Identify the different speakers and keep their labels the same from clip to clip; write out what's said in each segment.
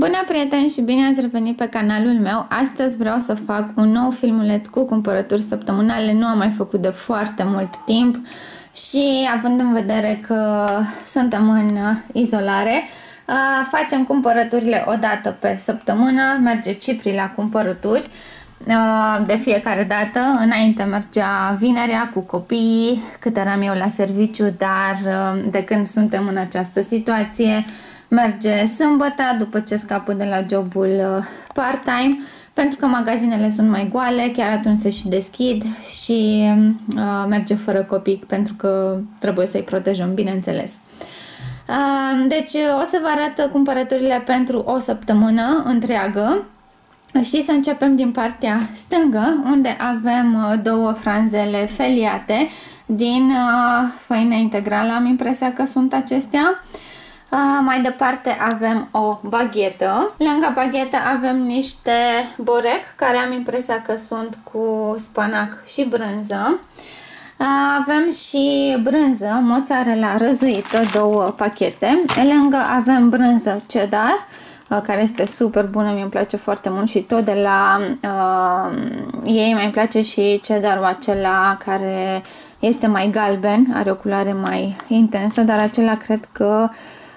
Speaker 1: Bună prieteni și bine ați revenit pe canalul meu. Astăzi vreau să fac un nou filmuleț cu cumpărături săptămânale. Nu am mai făcut de foarte mult timp și având în vedere că suntem în izolare, facem cumpărăturile o dată pe săptămână. Merge Cipri la cumpărături de fiecare dată. Înainte mergea vinerea cu copiii, cât eram eu la serviciu, dar de când suntem în această situație merge sâmbătă, după ce scapă de la jobul part-time, pentru că magazinele sunt mai goale, chiar atunci se și deschid și merge fără copii, pentru că trebuie să-i protejăm, bineînțeles. Deci o să vă arăt cumpărăturile pentru o săptămână întreagă și să începem din partea stângă, unde avem două franzele feliate din făină integrală, am impresia că sunt acestea. Mai departe avem o baghetă. Lângă baghetă avem niște borec, care am impresia că sunt cu spanac și brânză. Avem și brânză, mozzarella răzuită, două pachete. Lângă avem brânză cheddar, care este super bună, mi-mi place foarte mult și tot de la ei mai place și cheddarul acela care este mai galben, are o culoare mai intensă, dar acela cred că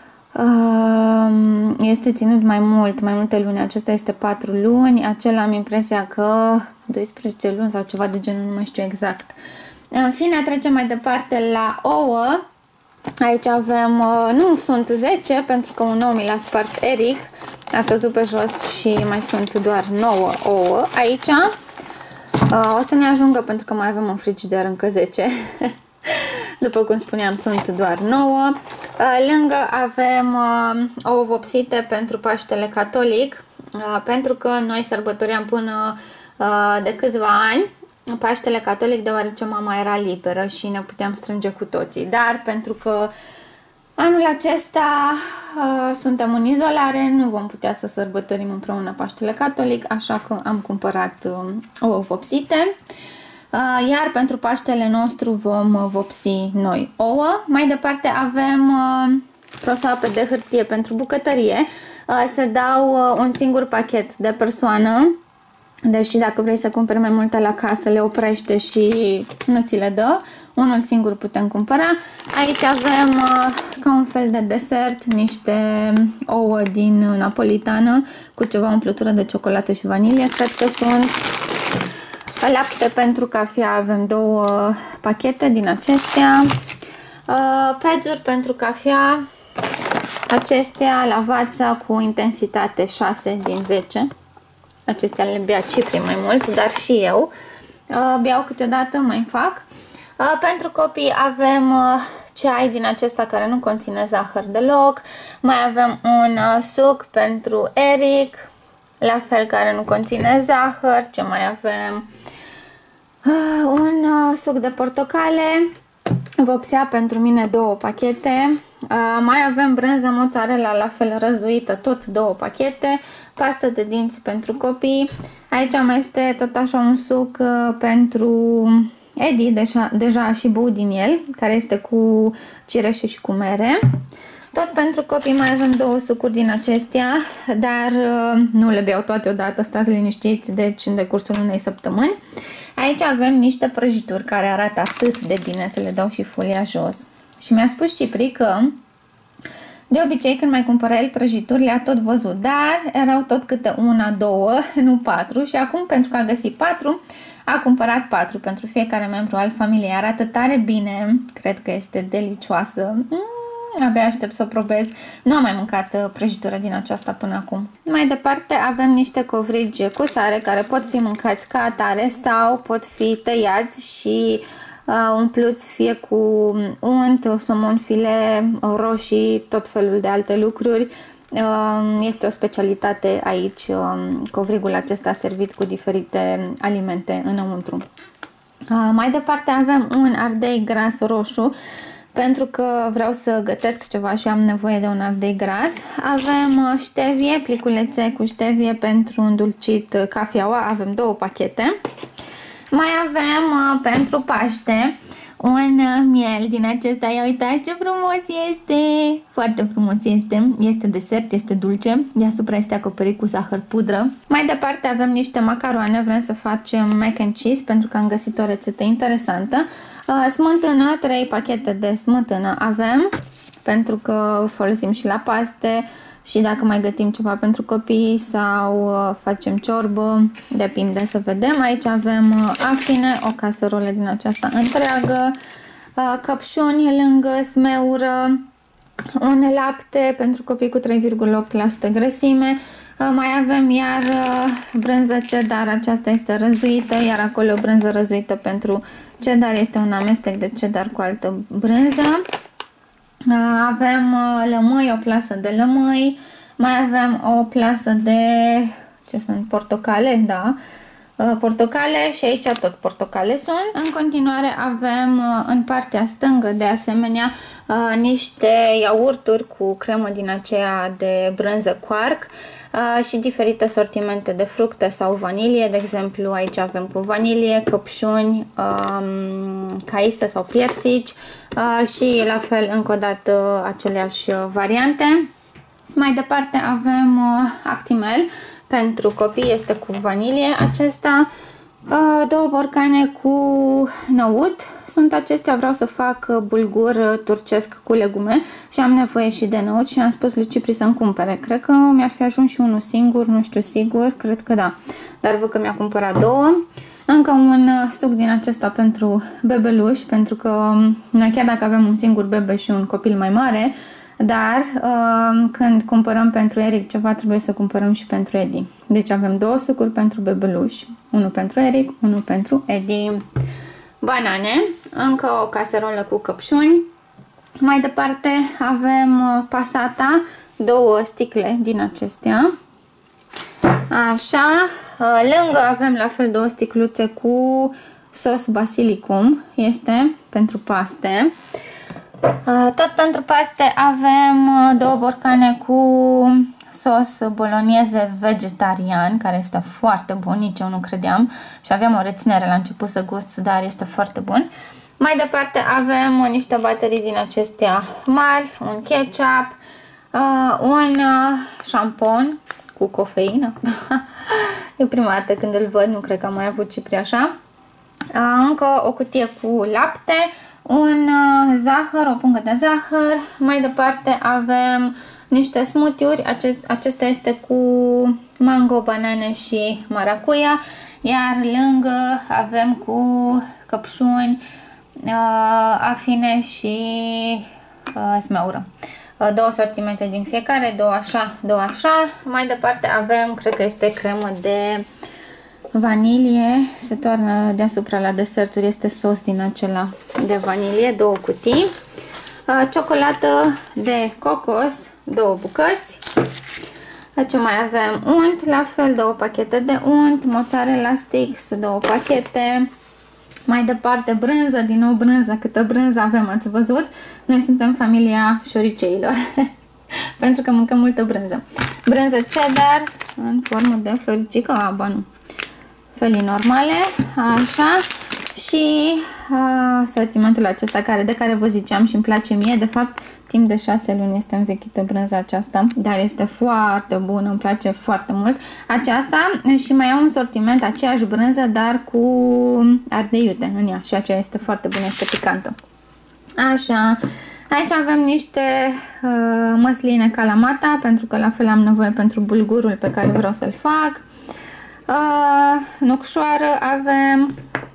Speaker 1: este ținut mai multe luni. Acesta este 4 luni, acela am impresia că 12 luni sau ceva de genul, nu mai știu exact. În fine, trecem mai departe la ouă. Aici avem, nu sunt 10 pentru că un nou mi l-a spart Eric, a căzut pe jos și mai sunt doar 9 ouă aici. O să ne ajungă pentru că mai avem în frigider încă 10. După cum spuneam, sunt doar 9. Lângă avem ouă vopsite pentru Paștele Catolic, pentru că noi sărbătoream până de câțiva ani Paștele Catolic, deoarece mama era liberă și ne puteam strânge cu toții. Dar pentru că anul acesta suntem în izolare, nu vom putea să sărbătorim împreună Paștele Catolic, așa că am cumpărat ouă vopsite. Iar pentru Paștele nostru vom vopsi noi ouă. Mai departe avem prosoape de hârtie pentru bucătărie. Se dau un singur pachet de persoană. Deci dacă vrei să cumperi mai multe la casă, le oprește și nu ți le dă. Unul singur putem cumpăra. Aici avem ca un fel de desert niște ouă din napolitană cu ceva umplutură de ciocolată și vanilie. Cred că sunt lapte pentru cafea, avem două pachete din acestea. Pedzuri pentru cafea, acestea Lavazza cu intensitate 6 din 10. Acestea le bea Cipri mai mult, dar și eu beau câteodată, mai fac. Pentru copii avem ceai din acesta care nu conține zahăr deloc. Mai avem un suc pentru Eric, la fel, care nu conține zahăr. Ce mai avem? Un suc de portocale, vopsea pentru mine două pachete. Mai avem brânză mozzarella, la fel răzuită, tot două pachete. Pastă de dinți pentru copii. Aici mai este tot așa un suc pentru Edi, deja a și băut din el, care este cu cireșe și cu mere. Tot pentru copii mai avem două sucuri din acestea, dar nu le beau toate odată, stați liniștiți, deci în decursul unei săptămâni. Aici avem niște prăjituri care arată atât de bine, să le dau și folia jos. Și mi-a spus Cipri că de obicei când mai cumpăra el prăjituri le-a tot văzut, dar erau tot câte una, două, nu 4, și acum pentru că a găsit 4, a cumpărat 4 pentru fiecare membru al familiei. Arată tare bine, cred că este delicioasă. Abia aștept să o probez. Nu am mai mâncat prăjitură din aceasta până acum. Mai departe avem niște covrigi cu sare care pot fi mâncați ca atare sau pot fi tăiați și umpluți fie cu unt, somon, file, roșii, tot felul de alte lucruri. Este o specialitate aici, covrigul acesta servit cu diferite alimente înăuntru. Mai departe avem un ardei gras roșu, pentru că vreau să gătesc ceva și am nevoie de un ardei gras. Avem ștevie, pliculețe cu ștevie pentru îndulcit cafeaua, avem două pachete. Mai avem pentru Paște un miel din acesta. Ia uitați ce frumos este! Foarte frumos este. Este desert, este dulce. Deasupra este acoperit cu zahăr pudră. Mai departe avem niște macaroane. Vrem să facem mac and cheese pentru că am găsit o rețetă interesantă. Smântână, 3 pachete de smântână avem pentru că folosim și la paste și dacă mai gătim ceva pentru copii sau facem ciorbă, depinde, să vedem. Aici avem afine, o caserolă din aceasta întreagă, căpșuni lângă smeură, un lapte pentru copii cu 3,8% grăsime. Mai avem iar brânză cheddar, aceasta este răzuită, iar acolo o brânză răzuită pentru cheddar, este un amestec de cheddar cu altă brânză. Avem lămâi, o plasă de lămâi, mai avem o plasă de, ce sunt, portocale, da, portocale și aici tot portocale sunt. În continuare avem în partea stângă de asemenea niște iaurturi cu cremă din aceea de brânză quark și diferite sortimente de fructe sau vanilie. De exemplu, aici avem cu vanilie, căpșuni, caise sau piersici și la fel încă o dată aceleași variante. Mai departe avem Actimel pentru copii, este cu vanilie acesta, 2 borcane cu năut. Sunt acestea, vreau să fac bulgur turcesc cu legume și am nevoie și de năut și am spus lui Cipri să-mi cumpere. Cred că mi-ar fi ajuns și unul singur, nu știu sigur, cred că da, dar văd că mi-a cumpărat 2. Încă un suc din acesta pentru bebeluși, pentru că noi chiar dacă avem un singur bebe și un copil mai mare, dar când cumpărăm pentru Eric ceva, trebuie să cumpărăm și pentru Eddie. Deci avem 2 sucuri pentru bebeluși, unul pentru Eric, unul pentru Eddie. Banane, încă o caserolă cu căpșuni. Mai departe avem pasata, 2 sticle din acestea. Așa, lângă avem la fel 2 sticluțe cu sos basilicum, este pentru paste. Tot pentru paste avem 2 borcane cu sos bolognese vegetarian, care este foarte bun, nici eu nu credeam și aveam o reținere la început să gust, dar este foarte bun. Mai departe avem niște baterii din acestea mari, un ketchup, un șampon cu cofeină. E prima dată când îl văd, nu cred că am mai avut Cipri așa. Încă o cutie cu lapte, un zahăr, o pungă de zahăr. Mai departe avem niște smoothie-uri, acesta este cu mango, banane și maracuia, iar lângă avem cu căpșuni, afine și smeură. 2 sortimente din fiecare, 2 așa, 2 așa. Mai departe avem, cred că este cremă de vanilie, se toarnă deasupra la deserturi, este sos din acela de vanilie, 2 cutii. Ciocolată de cocos, 2 bucăți. Ce mai avem? Unt, la fel 2 pachete de unt, mozzarella sticks, 2 pachete. Mai departe brânză, din nou brânză, câtă brânză avem, ați văzut? Noi suntem familia șoriceilor, pentru că mâncăm multă brânză. Brânză cheddar în formă de floricică, nu, felii normale, așa. Și sortimentul acesta de care vă ziceam și îmi place mie, de fapt timp de 6 luni este învechită brânza aceasta, dar este foarte bună, îmi place foarte mult aceasta. Și mai au un sortiment, aceeași brânză, dar cu ardei iute în ea și aceea este foarte bună, este picantă. Așa, aici avem niște măsline calamata, pentru că la fel am nevoie pentru bulgurul pe care vreau să-l fac. Nucșoară avem.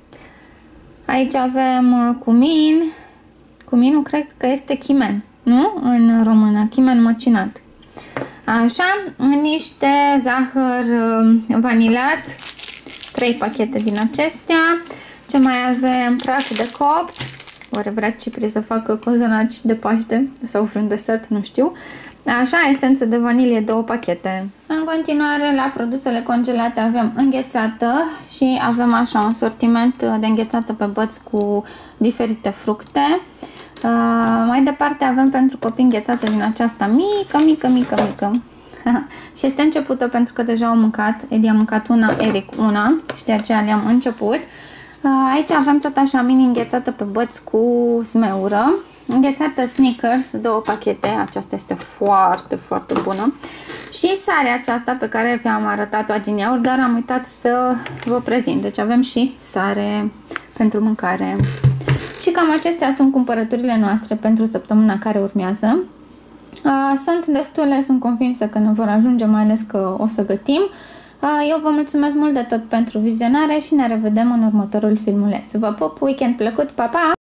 Speaker 1: Aici avem cumin. Cuminul cred că este chimen, nu? În română, chimen măcinat. Așa, niște zahăr vanilat, 3 pachete din acestea. Ce mai avem? Praf de copt. Oare vrea Cipri să facă cozonaci de Paște sau vreun desert, nu știu. Așa, esență de vanilie, 2 pachete. În continuare, la produsele congelate avem înghețată și avem așa un sortiment de înghețată pe băți cu diferite fructe. Mai departe avem pentru copii înghețată din aceasta mică. Și este începută pentru că deja au mâncat. Eddie a mâncat una, Eric una și de aceea le-am început. Aici avem tot așa mini înghețată pe băți cu smeură. Înghețată Snickers, 2 pachete, aceasta este foarte, foarte bună. Și sarea aceasta pe care v-am arătat-o adineauri, dar am uitat să vă prezint. Deci avem și sare pentru mâncare. Și cam acestea sunt cumpărăturile noastre pentru săptămâna care urmează. Sunt destule, sunt convinsă că ne vor ajunge, mai ales că o să gătim. Eu vă mulțumesc mult de tot pentru vizionare și ne revedem în următorul filmuleț. Vă pup, weekend plăcut, pa, pa!